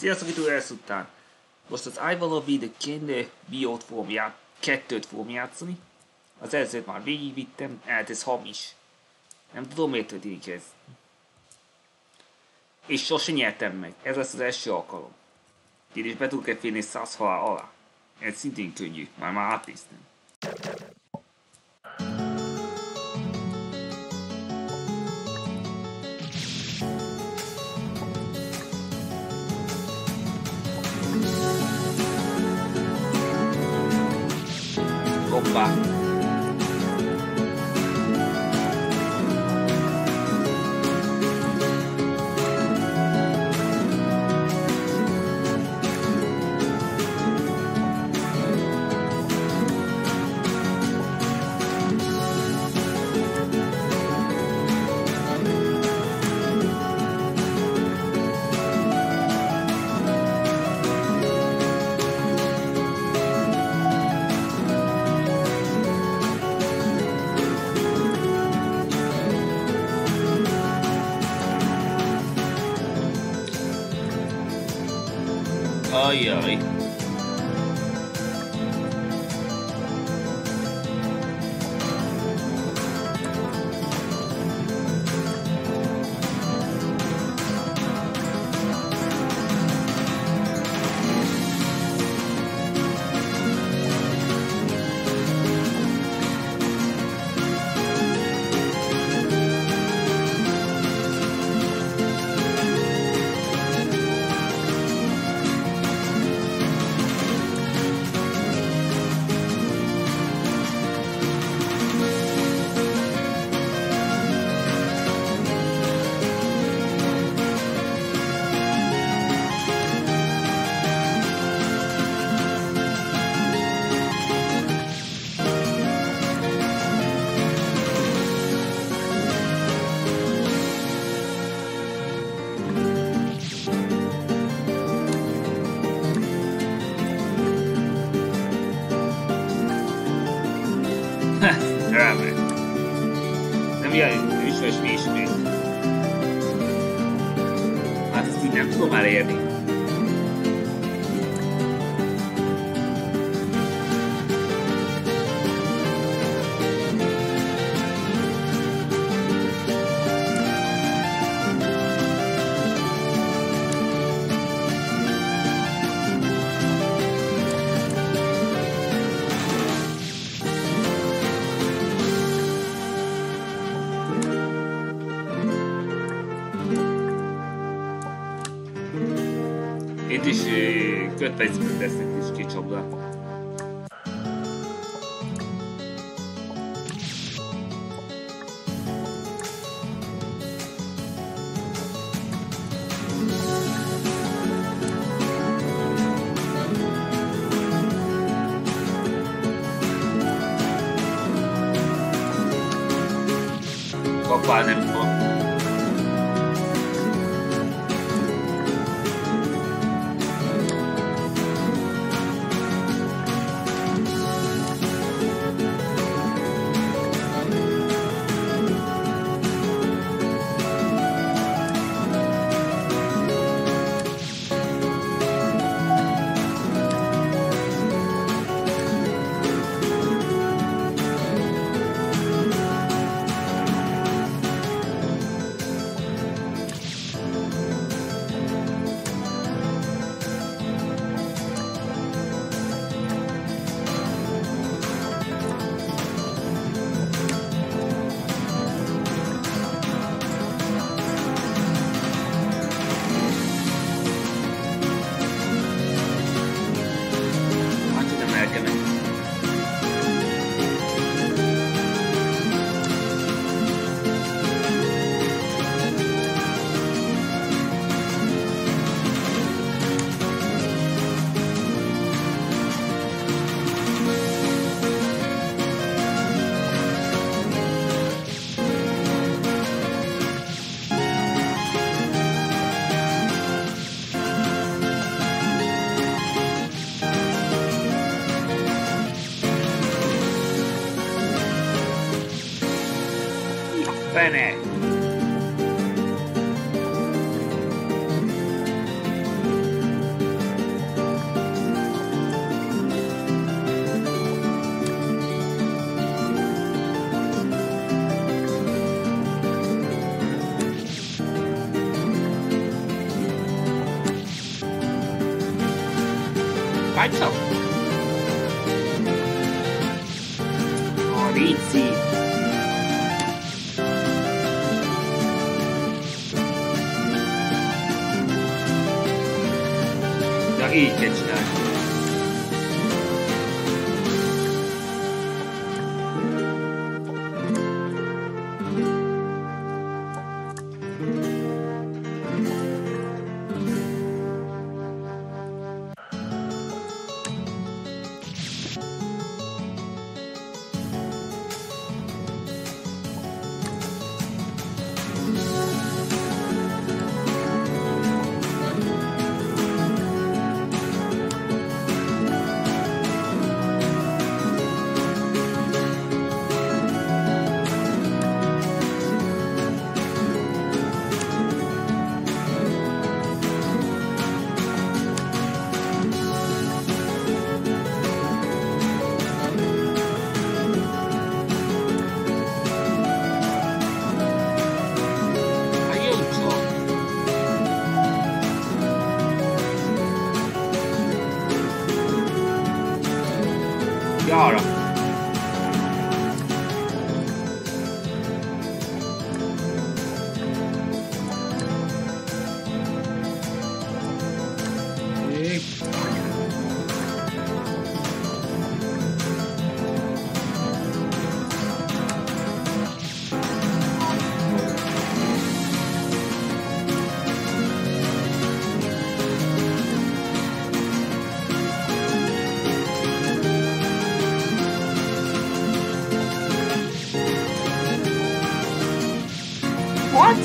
Sziasztok, itt újra után. Most az I Wanna Be The King Biót fogom kettőt fogom játszani. Az elsőt már végigvittem, hát ez hamis. Nem tudom miért történik ez. És sose nyertem meg, ez lesz az első alkalom. Én is be tudok férni 100 halál alá. Ez szintén könnyű, már átnéztem. Hoppá! Ajjaj. Elmegy. Nem jaj, ismerős mi ismét. Hát ezt így nem tudom elérni. Itt is kötelező tesznek is kicsapda. Kapál nem tudom. Fene! Várj csak! A Rici! Na így kell csinálni. Arra. What?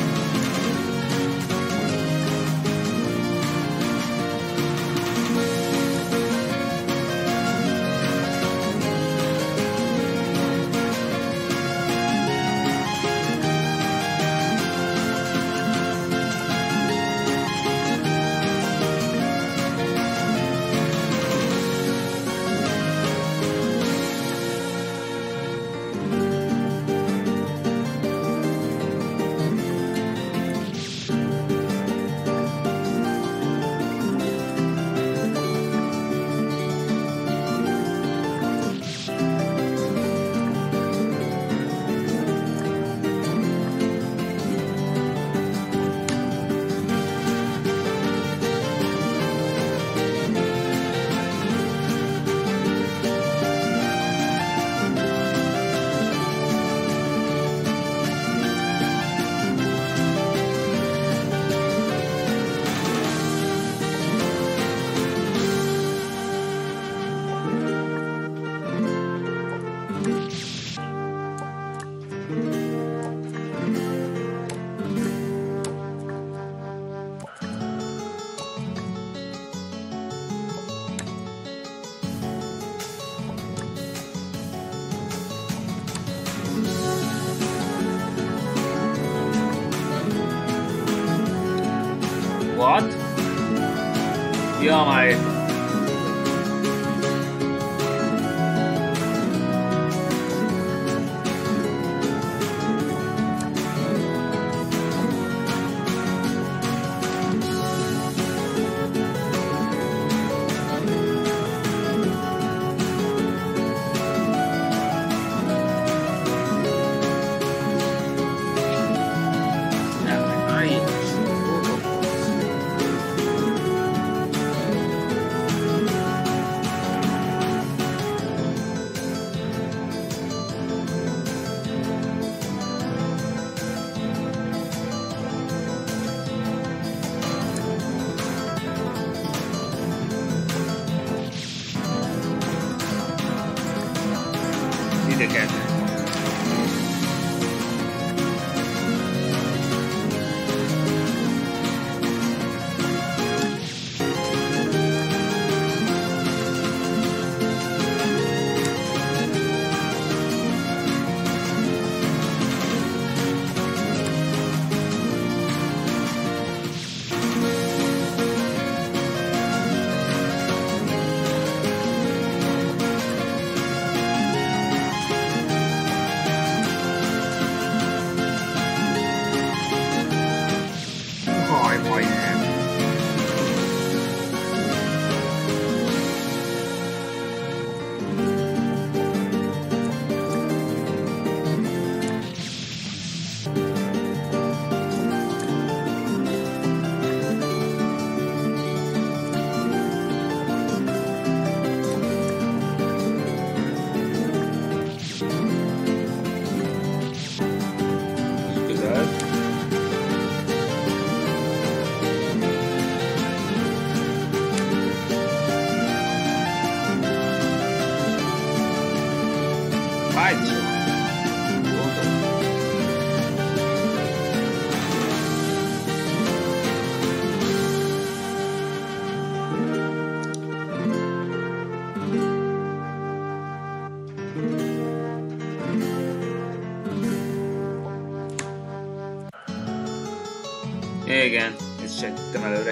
What? Ja, már. Igen, ezt segítem előre.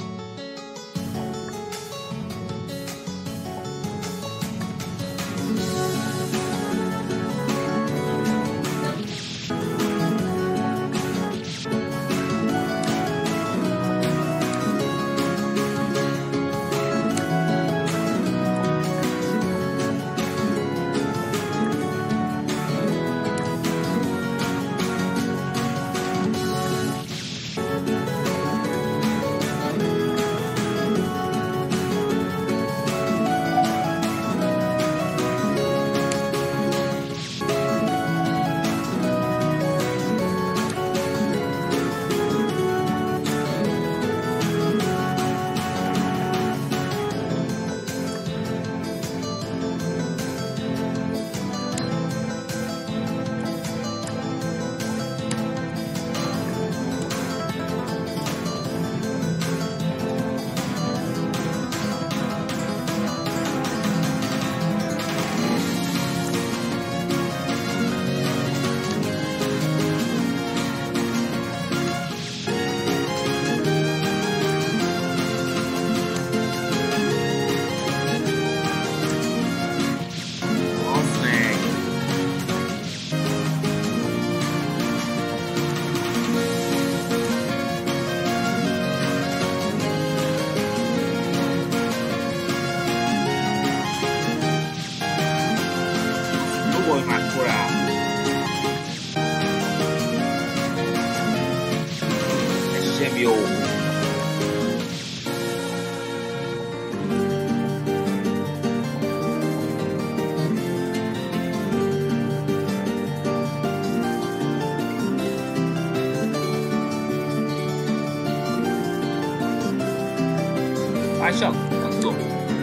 Dugolj már korán! Ez sem jó! Várj csak! Nem tudom!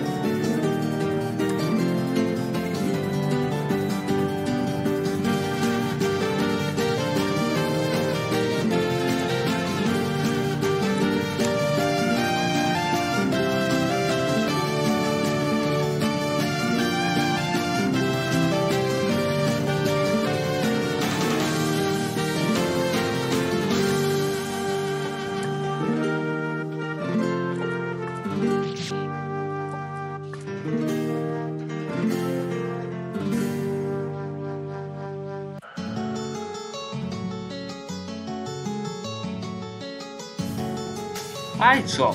Állj csak!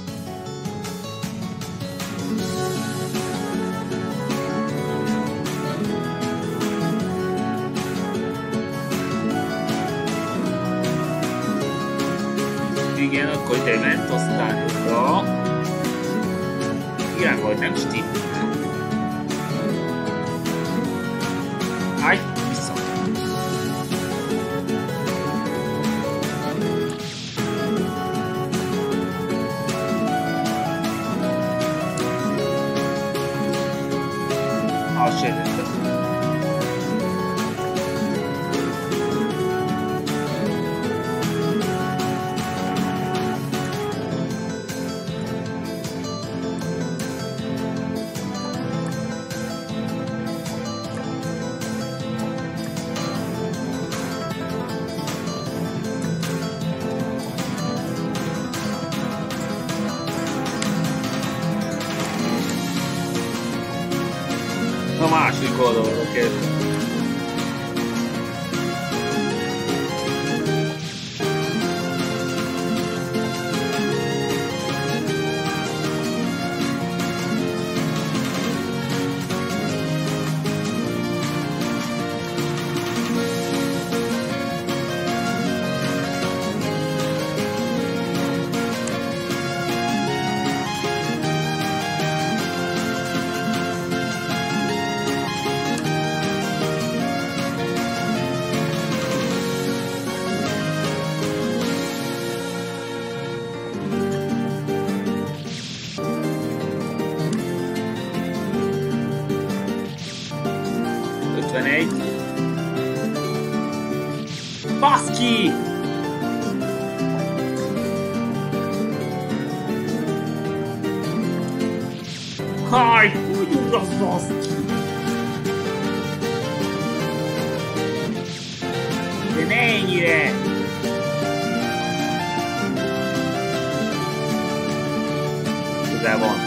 Igen, akkor ide ment, aztán jobbra. Igen, vagy nem stimmel. Állj, vissza! Az se rendben. A másik oldalra kell. Baszki! Haj, úgy az baszki! De ne ennyire! közel van.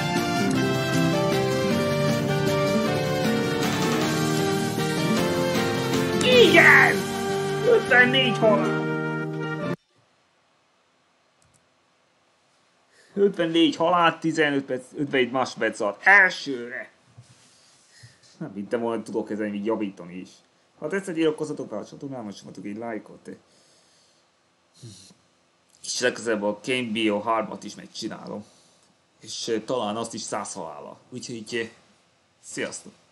Igen! 54 halál! 54 halál, 15 perc, 51 másodperc alatt. Elsőre! Nem hittem volna, hogy tudok ezen még javítani is. Ha tetszett, iratkozzatok fel a csatornámra, és adok egy lájkot. És legközelebb a Game Bio 3-at is megcsinálom. És talán azt is 100 halállal. Úgyhogy sziasztok!